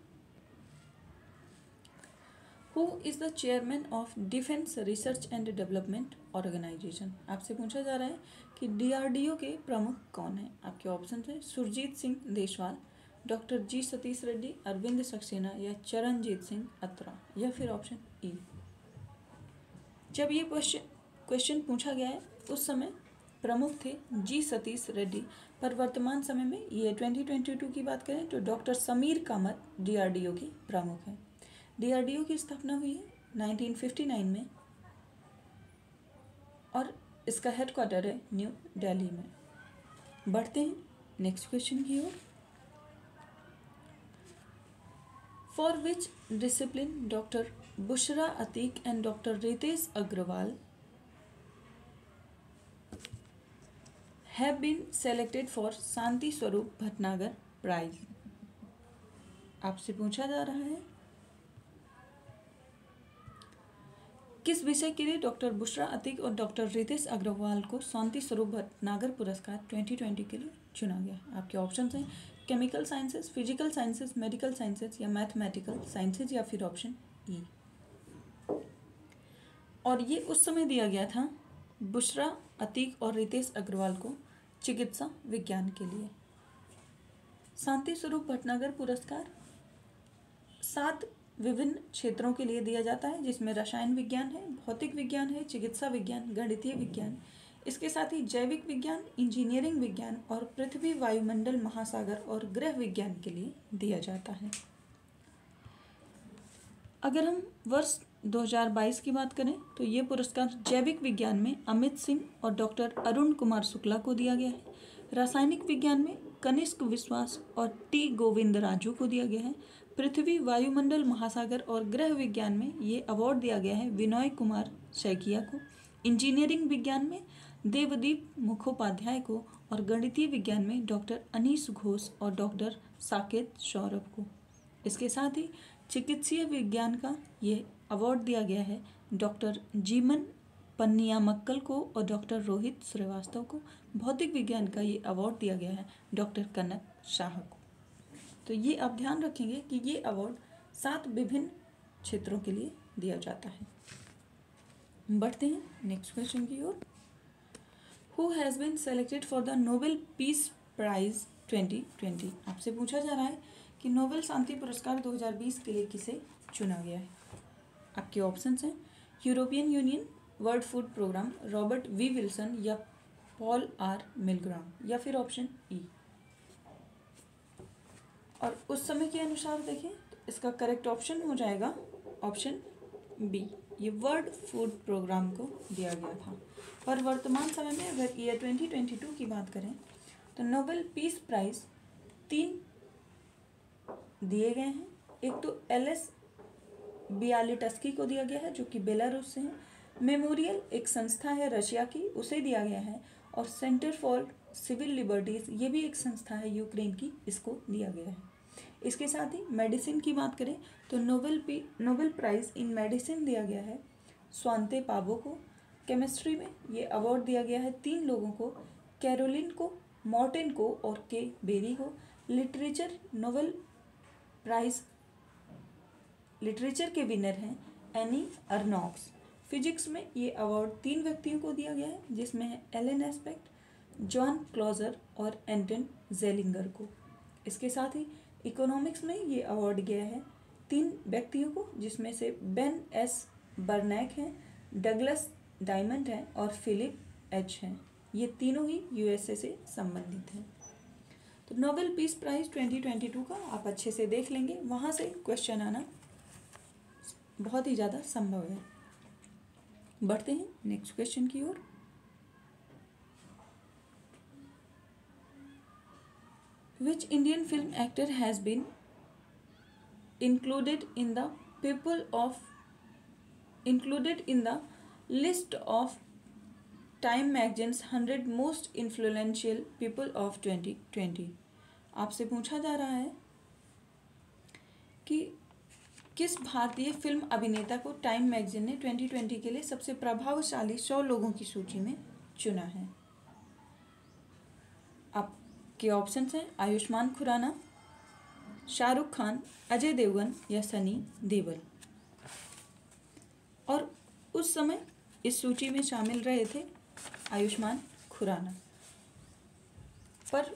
Who is the chairman of Defence Research and Development Organisation? आपसे पूछा जा रहा है कि DRDO के प्रमुख कौन हैं? आपके ऑप्शन हैं सुरजीत सिंह देशवाल, डॉक्टर जी सतीश रेड्डी, अरविंद सक्सेना या चरणजीत सिंह अत्रा या फिर ऑप्शन ई। जब ये क्वेश्चन पूछा गया है उस समय प्रमुख थे जी सतीश रेड्डी, पर वर्तमान समय में ये 2022 की बात करें तो डॉक्टर समीर कामत DRDO के प्रमुख हैं। DRDO की स्थापना हुई है 1959 में और इसका हेडक्वार्टर है न्यू दिल्ली में। बढ़ते हैं नेक्स्ट क्वेश्चन की ओर। For which discipline Doctor Bushra Ateeq and Doctor Ritesh Agarwal have been selected for Shanti Swarup Bhatnagar prize? आपसे पूछा जा रहा है किस विषय के लिए डॉक्टर बुशरा अतीक और डॉक्टर रितेश अग्रवाल को शांति स्वरूप भटनागर पुरस्कार 2020 के लिए चुना गया? आपके ऑप्शन हैं chemical sciences, physical sciences, medical sciences या मैथमेटिकल साइंसेज या फिर ऑप्शन ई। और ये उस समय दिया गया था बुशरा अतीक और रितेश अग्रवाल को चिकित्सा विज्ञान के लिए। शांति स्वरूप भटनागर पुरस्कार 7 विभिन्न क्षेत्रों के लिए दिया जाता है, जिसमें रसायन विज्ञान है, भौतिक विज्ञान है, चिकित्सा विज्ञान, गणितीय विज्ञान, इसके साथ ही जैविक विज्ञान, इंजीनियरिंग विज्ञान और पृथ्वी, वायुमंडल, महासागर और ग्रह विज्ञान के लिए दिया जाता है। अगर हम वर्ष 2022 की बात करें तो ये पुरस्कार जैविक विज्ञान में अमित सिंह और डॉक्टर अरुण कुमार शुक्ला को दिया गया है। रासायनिक विज्ञान में कनिष्क विश्वास और टी गोविंदराजू को दिया गया है। पृथ्वी, वायुमंडल, महासागर और ग्रह विज्ञान में ये अवार्ड दिया गया है विनोय कुमार सैकिया को। इंजीनियरिंग विज्ञान में देवदीप मुखोपाध्याय को और गणितीय विज्ञान में डॉक्टर अनीश घोष और डॉक्टर साकेत सौरभ को। इसके साथ ही चिकित्सीय विज्ञान का ये अवार्ड दिया गया है डॉक्टर जीमन पन्नियामक्कल को और डॉक्टर रोहित श्रीवास्तव को। भौतिक विज्ञान का ये अवार्ड दिया गया है डॉक्टर कनक शाह को। तो ये आप ध्यान रखेंगे कि ये अवार्ड 7 विभिन्न क्षेत्रों के लिए दिया जाता है। बढ़ते हैं नेक्स्ट क्वेश्चन की ओर। Who has been selected for the Nobel Peace Prize 2020? आपसे पूछा जा रहा है कि नोबेल शांति पुरस्कार 2020 के लिए किसे चुना गया है? आपके ऑप्शंस हैं European Union, World Food Programme, Robert B Wilson या पॉल आर मिलग्राम या फिर ऑप्शन ई। और उस समय के अनुसार देखें तो इसका करेक्ट ऑप्शन हो जाएगा ऑप्शन बी, ये वर्ल्ड फूड प्रोग्राम को दिया गया था। पर वर्तमान समय में अगर ईयर 2022 की बात करें तो नोबेल पीस प्राइज 3 दिए गए हैं। एक तो LS बियालिटस्की को दिया गया है जो कि बेलारूस से है। मेमोरियल एक संस्था है रशिया की, उसे दिया गया है। और सेंटर फॉर सिविल लिबर्टीज़ ये भी एक संस्था है यूक्रेन की, इसको दिया गया है। इसके साथ ही मेडिसिन की बात करें तो नोबेल प्राइज़ इन मेडिसिन दिया गया है स्वांते पावो को। केमिस्ट्री में ये अवार्ड दिया गया है 3 लोगों को, कैरोलिन को, मॉर्टिन को और के बेरी को। लिटरेचर नोबेल प्राइज़ लिटरेचर के विनर हैं एनी अर्नॉक्स। फिजिक्स में ये अवार्ड 3 व्यक्तियों को दिया गया है, जिसमें है एलन एस्पेक्ट, जॉन क्लॉजर और एंटन जेलिंगर को। इसके साथ ही इकोनॉमिक्स में ये अवार्ड गया है 3 व्यक्तियों को, जिसमें से बेन एस बर्नैक हैं, डगलस डायमंड हैं और फिलिप एच हैं। ये तीनों ही यूएसए से संबंधित हैं। तो नोबेल पीस प्राइज 2022 का आप अच्छे से देख लेंगे, वहाँ से क्वेश्चन आना बहुत ही ज़्यादा संभव है। बढ़ते हैं नेक्स्ट क्वेश्चन की ओर। Which Indian film actor has been included in the list of Time Magazine's 100 most influential people of 2020? आपसे पूछा जा रहा है कि किस भारतीय फिल्म अभिनेता को टाइम मैगजीन ने 2020 के लिए सबसे प्रभावशाली 100 लोगों की सूची में चुना है। आपके ऑप्शंस हैं आयुष्मान खुराना, शाहरुख खान, अजय देवगन या सनी देओल। और उस समय इस सूची में शामिल रहे थे आयुष्मान खुराना। पर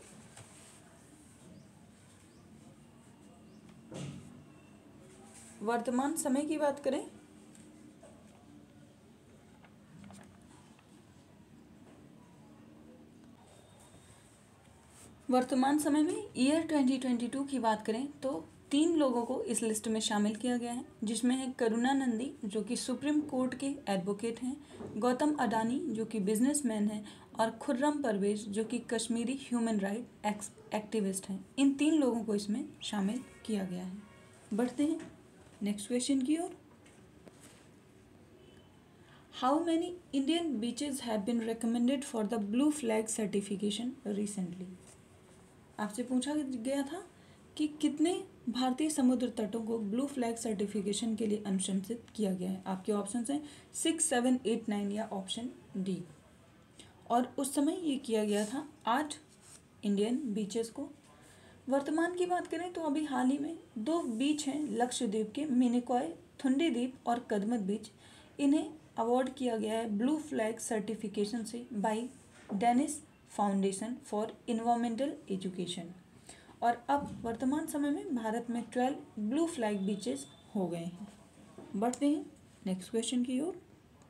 वर्तमान समय की बात करें वर्तमान समय में ईयर 2022 की बात करें तो 3 लोगों को इस लिस्ट में शामिल किया गया है, जिसमें है करुणानंदी जो कि सुप्रीम कोर्ट के एडवोकेट हैं, गौतम अडानी जो कि बिजनेसमैन हैं और खुर्रम परवेज जो कि कश्मीरी ह्यूमन राइट एक्टिविस्ट हैं। इन 3 लोगों को इसमें शामिल किया गया है। बढ़ते हैं नेक्स्ट क्वेश्चन की ओर। How many Indian beaches have been recommended for the Blue Flag certification recently? आपसे पूछा गया था कि कितने भारतीय समुद्र तटों को ब्लू फ्लैग सर्टिफिकेशन के लिए अनुशंसित किया गया है। आपके ऑप्शन हैं 6, 7, 8, 9 या ऑप्शन डी। और उस समय ये किया गया था 8 इंडियन बीचेस को। वर्तमान की बात करें तो अभी हाल ही में 2 बीच हैं लक्षद्वीप के, मिनिकॉय थुंडी द्वीप और कदमत बीच। इन्हें अवार्ड किया गया है ब्लू फ्लैग सर्टिफिकेशन से by Danish Foundation for Environmental Education. और अब वर्तमान समय में भारत में 12 ब्लू फ्लैग बीचेस हो गए हैं। बढ़ते हैं नेक्स्ट क्वेश्चन की ओर।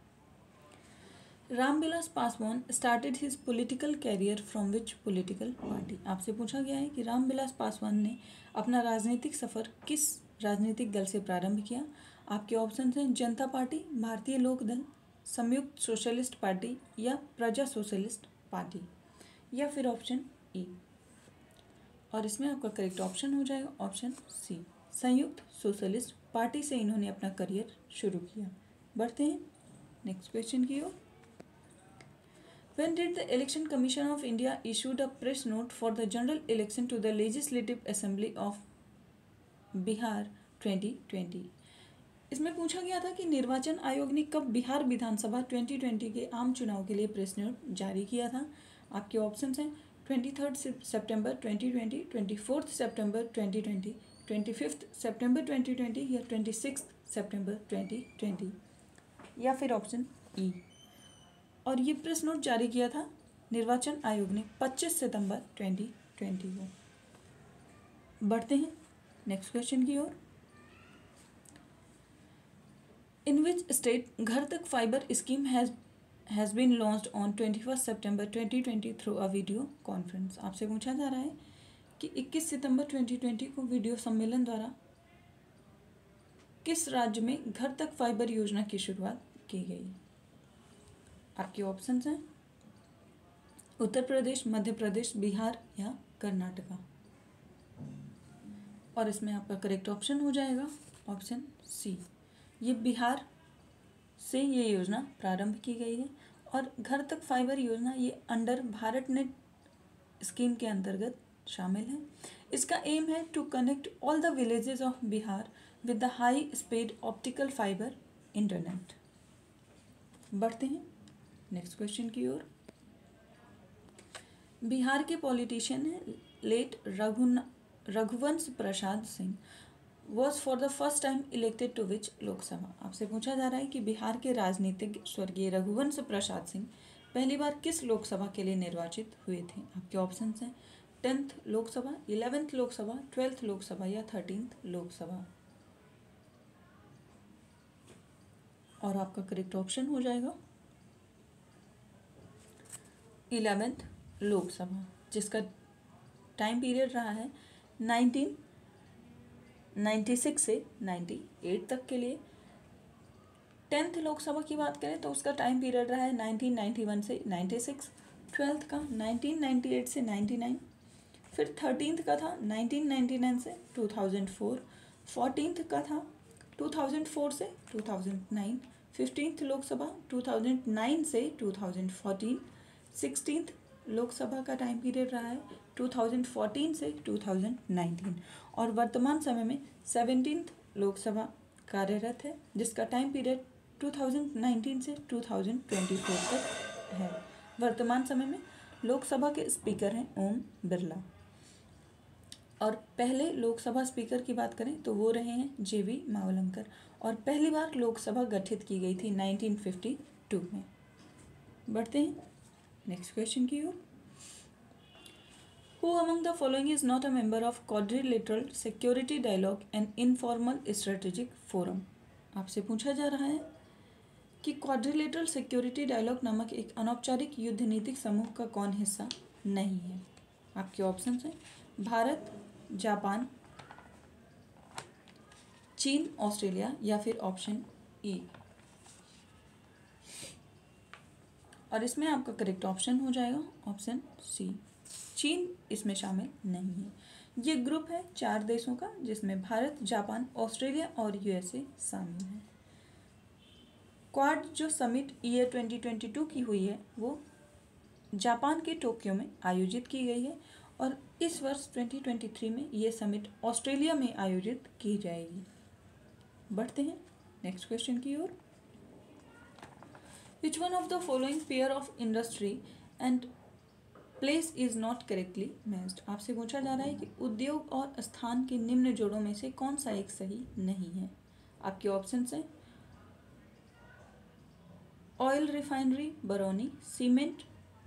Ramvilas Paswan started his political career from which political party? आपसे पूछा गया है कि रामविलास पासवान ने अपना राजनीतिक सफ़र किस राजनीतिक दल से प्रारंभ किया। आपके ऑप्शन हैं जनता पार्टी, भारतीय लोक दल, संयुक्त सोशलिस्ट पार्टी या प्रजा सोशलिस्ट पार्टी या फिर ऑप्शन ई। और इसमें आपका करेक्ट ऑप्शन हो जाएगा ऑप्शन सी, संयुक्त सोशलिस्ट पार्टी से इन्होंने अपना करियर शुरू किया। बढ़ते हैं नेक्स्ट क्वेश्चन की ओर। When did the Election Commission of India issued a press note for the general election to the Legislative Assembly of Bihar 2020? इसमें पूछा गया था कि निर्वाचन आयोग ने कब बिहार विधानसभा 2020 के आम चुनाव के लिए प्रेस नोट जारी किया था। आपके ऑप्शंस हैं 23 सितंबर 2020, 24 सितंबर 2020, 25 सितंबर 2020 या 26 सितंबर 2020 या फिर ऑप्शन ई। और ये प्रेस नोट जारी किया था निर्वाचन आयोग ने 25 सितंबर 2020 को। बढ़ते हैं नेक्स्ट क्वेश्चन की ओर। इन which state Ghar Tak fibre scheme has been launched on 21 September 2020 through a video conference? आपसे पूछा जा रहा है कि 21 सितंबर 2020 को वीडियो सम्मेलन द्वारा किस राज्य में घर तक फाइबर योजना की शुरुआत की गई? आपके ऑप्शंस हैं उत्तर प्रदेश, मध्य प्रदेश, बिहार या कर्नाटका। और इसमें आपका करेक्ट ऑप्शन हो जाएगा ऑप्शन सी, ये बिहार से ये योजना प्रारंभ की गई है। और घर तक फाइबर योजना ये अंडर भारत नेट स्कीम के अंतर्गत शामिल है। इसका एम है to connect all the villages of Bihar with the high speed optical fibre internet. बढ़ते हैं नेक्स्ट क्वेश्चन की ओर। बिहार के पॉलिटिशियन हैं late Raghuvansh Prasad Singh was for the first time elected to which Lok Sabha? आपसे पूछा जा रहा है कि बिहार के राजनीतिज्ञ स्वर्गीय रघुवंश प्रसाद सिंह पहली बार किस लोकसभा के लिए निर्वाचित हुए थे। आपके ऑप्शन हैं 10th Lok Sabha, 11th Lok Sabha, 12th Lok Sabha या 13th लोकसभा। और आपका करेक्ट ऑप्शन हो जाएगा 11th लोकसभा, जिसका टाइम पीरियड रहा है 1996 से 98 तक के लिए। 10th लोकसभा की बात करें तो उसका टाइम पीरियड रहा है 1991 से 96, 12th का 1998 से 99, फिर 13th का था 1999 से 2004, 14th का था 2004 से 2009, 15th लोकसभा 2009 से 2014, 16th लोकसभा का टाइम पीरियड रहा है 2014 से 2019 और वर्तमान समय में 17th लोकसभा कार्यरत है, जिसका टाइम पीरियड 2019 से 2024 तक है। वर्तमान समय में लोकसभा के स्पीकर हैं ओम बिरला। और पहले लोकसभा स्पीकर की बात करें तो वो रहे हैं जेवी मावलंकर और पहली बार लोकसभा गठित की गई थी 1952 में। बढ़ते हैं नेक्स्ट क्वेश्चन की ओर। Who among the following is not a member of Quadrilateral Security Dialogue and Informal Strategic Forum? आपसे पूछा जा रहा है कि क्वाड्रिलेटरल सिक्योरिटी डायलॉग नामक एक अनौपचारिक युद्ध नीतिक समूह का कौन हिस्सा नहीं है। आपके ऑप्शंस हैं भारत, जापान, चीन, ऑस्ट्रेलिया या फिर ऑप्शन ई। और इसमें आपका करेक्ट ऑप्शन हो जाएगा ऑप्शन सी, चीन इसमें शामिल नहीं है। ये ग्रुप है 4 देशों का, जिसमें भारत, जापान, ऑस्ट्रेलिया और यूएसए शामिल है। क्वाड जो समिट ईयर 2022 की हुई है वो जापान के टोक्यो में आयोजित की गई है और इस वर्ष 2023 में ये समिट ऑस्ट्रेलिया में आयोजित की जाएगी। बढ़ते हैं नेक्स्ट क्वेश्चन की ओर। Which one of the following pair of industry and place is not correctly matched? आपसे पूछा जा रहा है कि उद्योग और स्थान के निम्न जोड़ों में से कौन सा एक सही नहीं है। आपके ऑप्शंस हैं oil refinery Barauni, cement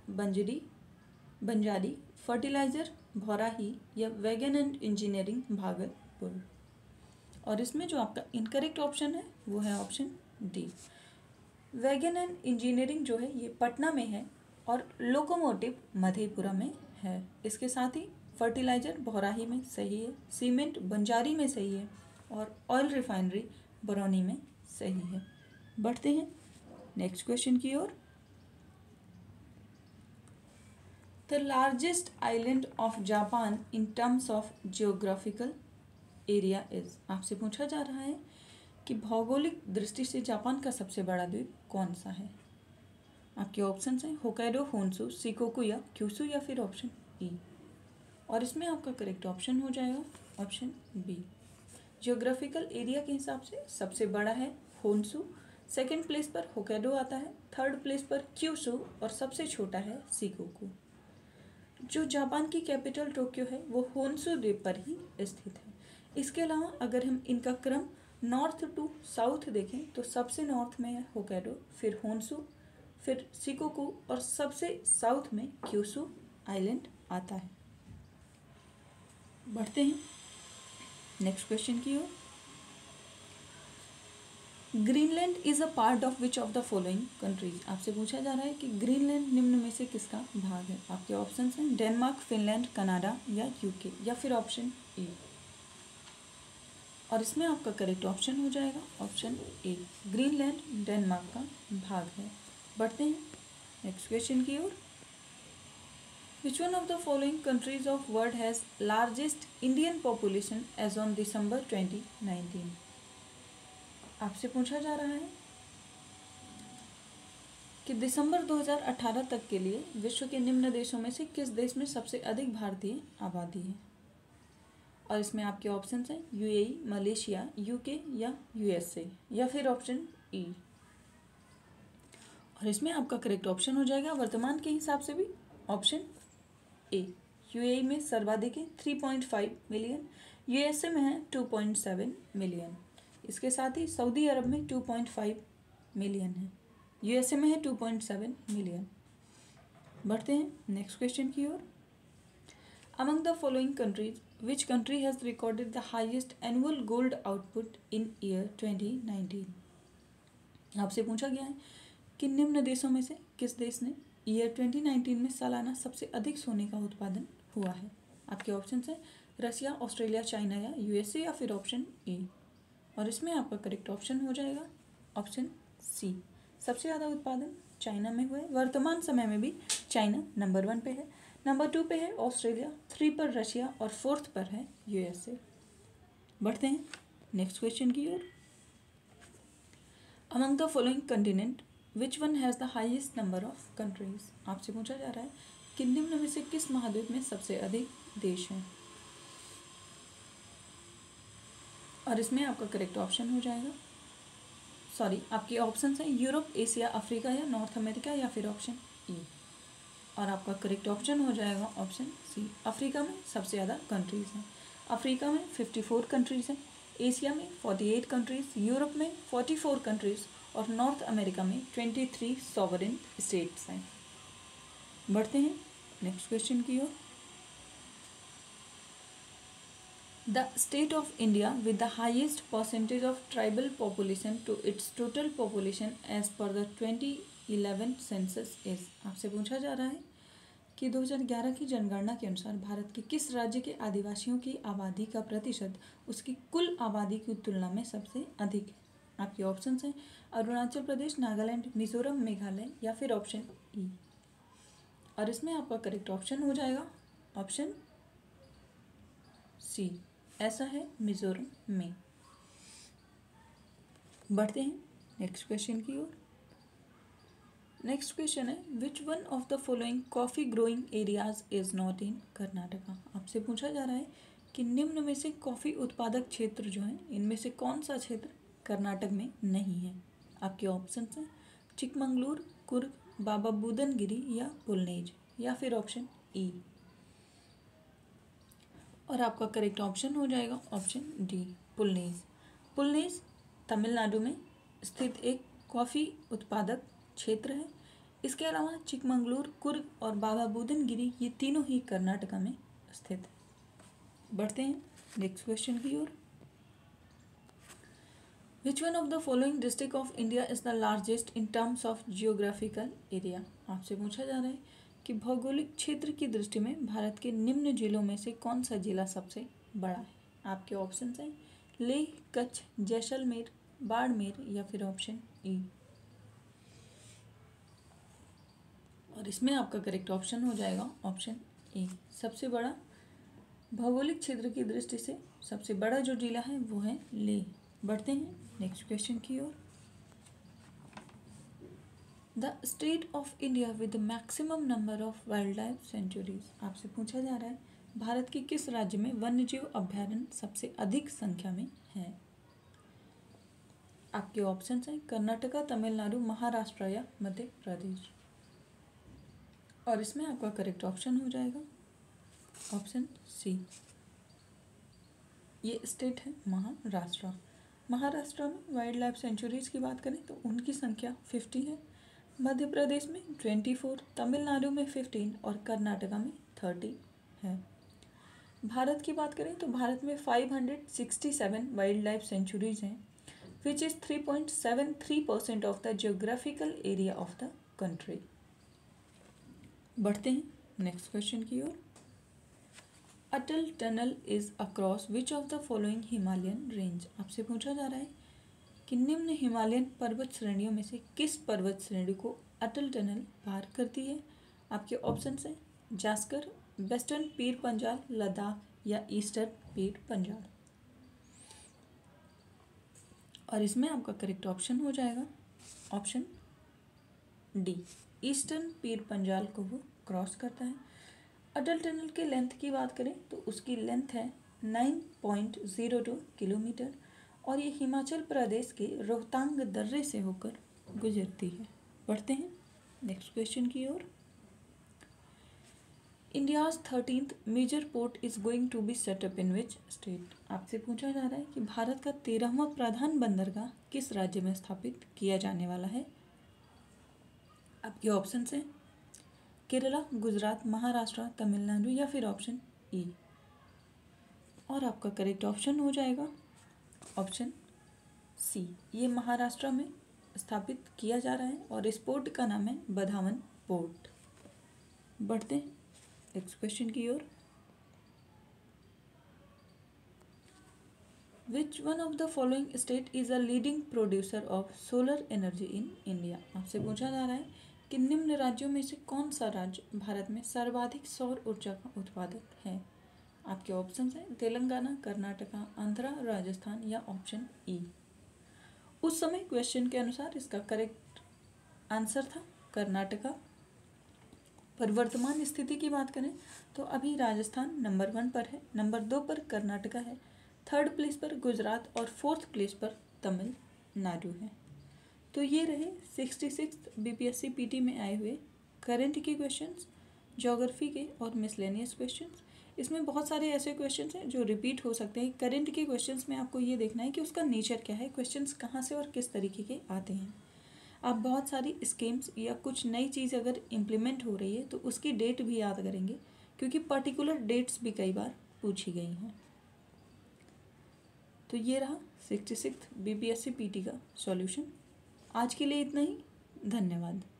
Banjari, fertilizer Bhaurahi या वैगन एंड इंजीनियरिंग भागलपुर। और इसमें जो आपका इनकरेक्ट ऑप्शन है वो है option D, wagon and engineering जो है ये पटना में है और लोकोमोटिव मधेपुरा में है। इसके साथ ही फर्टिलाइजर भौराही में सही है, सीमेंट बंजारी में सही है और ऑयल रिफाइनरी बरौनी में सही है। बढ़ते हैं नेक्स्ट क्वेश्चन की ओर। The largest island of Japan in terms of geographical area is. आपसे पूछा जा रहा है कि भौगोलिक दृष्टि से जापान का सबसे बड़ा द्वीप कौन सा है। आपके ऑप्शंस हैं होकाइडो, होन्शु, शिकोकु या क्यूशु या फिर ऑप्शन ई। और इसमें आपका करेक्ट ऑप्शन हो जाएगा ऑप्शन बी। जियोग्राफिकल एरिया के हिसाब से सबसे बड़ा है होन्शु, सेकंड प्लेस पर होकाइडो आता है, थर्ड प्लेस पर क्यूशु और सबसे छोटा है शिकोकु। जो जापान की कैपिटल टोक्यो है वो होन्शु द्वीप पर ही स्थित है। इसके अलावा अगर हम इनका क्रम नॉर्थ टू साउथ देखें तो सबसे नॉर्थ में है होकाइडो, फिर होन्शु, फिर शिकोकु और सबसे साउथ में क्यूशु आइलैंड आता है। बढ़ते हैं नेक्स्ट क्वेश्चन की ओर। Greenland is a part of which of the following countries. आपसे पूछा जा रहा है कि ग्रीनलैंड निम्न में से किसका भाग है। आपके ऑप्शंस हैं डेनमार्क, फिनलैंड, कनाडा या यूके या फिर ऑप्शन ए। और इसमें आपका करेक्ट ऑप्शन हो जाएगा ऑप्शन ए, ग्रीनलैंड डेनमार्क का भाग है। बढ़ते हैं नेक्स्ट क्वेश्चन की ओर। Which one of the following countries of world has largest Indian population as on December 2019। आपसे पूछा जा रहा है कि दिसंबर 2018 तक के लिए विश्व के निम्न देशों में से किस देश में सबसे अधिक भारतीय आबादी है। और इसमें आपके ऑप्शंस हैं यूएई, मलेशिया, यूके या यूएसए या फिर ऑप्शन ई। और इसमें आपका करेक्ट ऑप्शन हो जाएगा वर्तमान के हिसाब से भी ऑप्शन ए। यूएई में सर्वाधिक है 3.5 मिलियन, यूएसए में है 2.7 मिलियन। इसके साथ ही सऊदी अरब में 2.5 मिलियन है, यूएसए में है 2.7 मिलियन। बढ़ते हैं नेक्स्ट क्वेश्चन की ओर। Among the following countries, which country has recorded the highest annual gold output in year 2019? आपसे पूछा गया है कि निम्न देशों में से किस देश ने ईयर 2019 में सालाना सबसे अधिक सोने का उत्पादन हुआ है। आपके ऑप्शन है रसिया, ऑस्ट्रेलिया, चाइना या यूएसए या फिर ऑप्शन ए। और इसमें आपका करेक्ट ऑप्शन हो जाएगा ऑप्शन सी। सबसे ज़्यादा उत्पादन चाइना में हुआ है। वर्तमान समय में भी चाइना नंबर 1 पे है, नंबर 2 पे है ऑस्ट्रेलिया, 3 पर रशिया और 4th पर है यूएसए। बढ़ते हैं नेक्स्ट क्वेश्चन की ओर। Among the following continent which one has the highest number of countries? आपसे पूछा जा रहा है कि निम्न में से किस महाद्वीप में सबसे अधिक देश हैं। और इसमें आपका करेक्ट ऑप्शन हो जाएगा, सॉरी आपके ऑप्शन हैं यूरोप, एशिया, अफ्रीका या नॉर्थ अमेरिका या फिर ऑप्शन ई। और आपका करेक्ट ऑप्शन हो जाएगा ऑप्शन सी। अफ्रीका में सबसे ज़्यादा कंट्रीज़ हैं। अफ्रीका में 54 कंट्रीज़ हैं, एशिया में 48 कंट्रीज़, यूरोप में 44 कंट्रीज़ और नॉर्थ अमेरिका में 23 सॉवरेन स्टेट्स हैं। बढ़ते हैं नेक्स्ट क्वेश्चन की ओर। The state of India with the highest percentage of tribal population to its total population as per the 2011 census is? आपसे पूछा जा रहा है कि 2011 की जनगणना के अनुसार भारत के किस राज्य के आदिवासियों की आबादी का प्रतिशत उसकी कुल आबादी की तुलना में सबसे अधिक है। आपके ऑप्शन हैं अरुणाचल प्रदेश, नागालैंड, मिजोरम, मेघालय या फिर ऑप्शन ई। और इसमें आपका करेक्ट ऑप्शन हो जाएगा ऑप्शन सी, ऐसा है मिजोरम में। बढ़ते हैं नेक्स्ट क्वेश्चन की ओर। नेक्स्ट क्वेश्चन है which one of the following coffee growing areas is not in Karnataka? आपसे पूछा जा रहा है कि निम्न में से कॉफ़ी उत्पादक क्षेत्र जो है इनमें से कौन सा क्षेत्र कर्नाटक में नहीं है। आपके ऑप्शन हैं चिकमंगलूर, कुर्ग, बाबा बुदनगिरी या पुलनेज या फिर ऑप्शन ई। और आपका करेक्ट ऑप्शन हो जाएगा ऑप्शन डी, पुलनेज। पुलनेज तमिलनाडु में स्थित एक कॉफ़ी उत्पादक क्षेत्र है। इसके अलावा चिकमंगलूर, कुर्ग और बाबा बुदनगिरी ये तीनों ही कर्नाटका में स्थित है। बढ़ते हैं नेक्स्ट क्वेश्चन की ओर। Which one of the following district of India is the largest in terms of geographical area? आपसे पूछा जा रहा है कि भौगोलिक क्षेत्र की दृष्टि में भारत के निम्न जिलों में से कौन सा जिला सबसे बड़ा है। आपके ऑप्शन हैं लेह, कच्छ, जैसलमेर, बाड़मेर या फिर ऑप्शन ई। और इसमें आपका करेक्ट ऑप्शन हो जाएगा ऑप्शन ए, सबसे बड़ा। भौगोलिक क्षेत्र की दृष्टि से सबसे बड़ा जो जिला है वो है लेह। बढ़ते हैं नेक्स्ट क्वेश्चन की ओर। The state of India with maximum number of wild life sanctuaries? आपसे पूछा जा रहा है भारत के किस राज्य में वन्यजीव अभ्यारण्य सबसे अधिक संख्या में है। आपके ऑप्शन हैं कर्नाटका, तमिलनाडु, महाराष्ट्र या मध्य प्रदेश। और इसमें आपका करेक्ट ऑप्शन हो जाएगा ऑप्शन सी, ये स्टेट है महाराष्ट्र। महाराष्ट्र में वाइल्ड लाइफ सेंचुरीज की बात करें तो उनकी संख्या 50 है, मध्य प्रदेश में 24, तमिलनाडु में 15 और कर्नाटका में 30 है। भारत की बात करें तो भारत में 567 वाइल्ड लाइफ सेंचुरीज हैं which is 3.73% of the geographical area of the country. बढ़ते हैं नेक्स्ट क्वेश्चन की ओर। Atal tunnel is across which of the following Himalayan range? आपसे पूछा जा रहा है कि निम्न हिमालयन पर्वत श्रेणियों में से किस पर्वत श्रेणी को अटल टनल पार करती है। आपके ऑप्शन हैं जास्कर, वेस्टर्न पीर पंजाल, लद्दाख या ईस्टर्न पीर पंजाल। और इसमें आपका करेक्ट ऑप्शन हो जाएगा option D, eastern Pir Panjal को वो क्रॉस करता है। अटल टनल के लेंथ की बात करें तो उसकी लेंथ है 9.02 किलोमीटर और ये हिमाचल प्रदेश के रोहतांग दर्रे से होकर गुजरती है। बढ़ते हैं नेक्स्ट क्वेश्चन की ओर। India's 13th major port is going to be set up in which state? आपसे पूछा जा रहा है कि भारत का 13वां प्रधान बंदरगाह किस राज्य में स्थापित किया जाने वाला है। आपके ऑप्शन हैं केरला, गुजरात, महाराष्ट्र, तमिलनाडु या फिर ऑप्शन ई। और आपका करेक्ट ऑप्शन हो जाएगा ऑप्शन सी। ये महाराष्ट्र में स्थापित किया जा रहा है और इस पोर्ट का नाम है बधावन पोर्ट। बढ़ते हैं नेक्स्ट क्वेश्चन की ओर। Which one of the following state is a leading producer of solar energy in India. आपसे पूछा जा रहा है कि निम्न राज्यों में से कौन सा राज्य भारत में सर्वाधिक सौर ऊर्जा का उत्पादक है। आपके ऑप्शन हैं तेलंगाना, कर्नाटका, आंध्रा, राजस्थान या ऑप्शन ई। उस समय क्वेश्चन के अनुसार इसका करेक्ट आंसर था कर्नाटका। पर वर्तमान स्थिति की बात करें तो अभी राजस्थान नंबर 1 पर है, नंबर 2 पर कर्नाटका है, 3rd प्लेस पर गुजरात और 4th प्लेस पर तमिलनाडु है। तो ये रहे 66 बीपीएससी पीटी में आए हुए करंट के क्वेश्चंस, ज्योग्राफी के और मिसलेनियस क्वेश्चंस। इसमें बहुत सारे ऐसे क्वेश्चंस हैं जो रिपीट हो सकते हैं। करंट के क्वेश्चंस में आपको ये देखना है कि उसका नेचर क्या है, क्वेश्चंस कहाँ से और किस तरीके के आते हैं। आप बहुत सारी स्कीम्स या कुछ नई चीज़ अगर इम्प्लीमेंट हो रही है तो उसकी डेट भी याद करेंगे, क्योंकि पर्टिकुलर डेट्स भी कई बार पूछी गई हैं। तो ये रहा 66 बीपीएससी पीटी का सॉल्यूशन। आज के लिए इतना ही, धन्यवाद।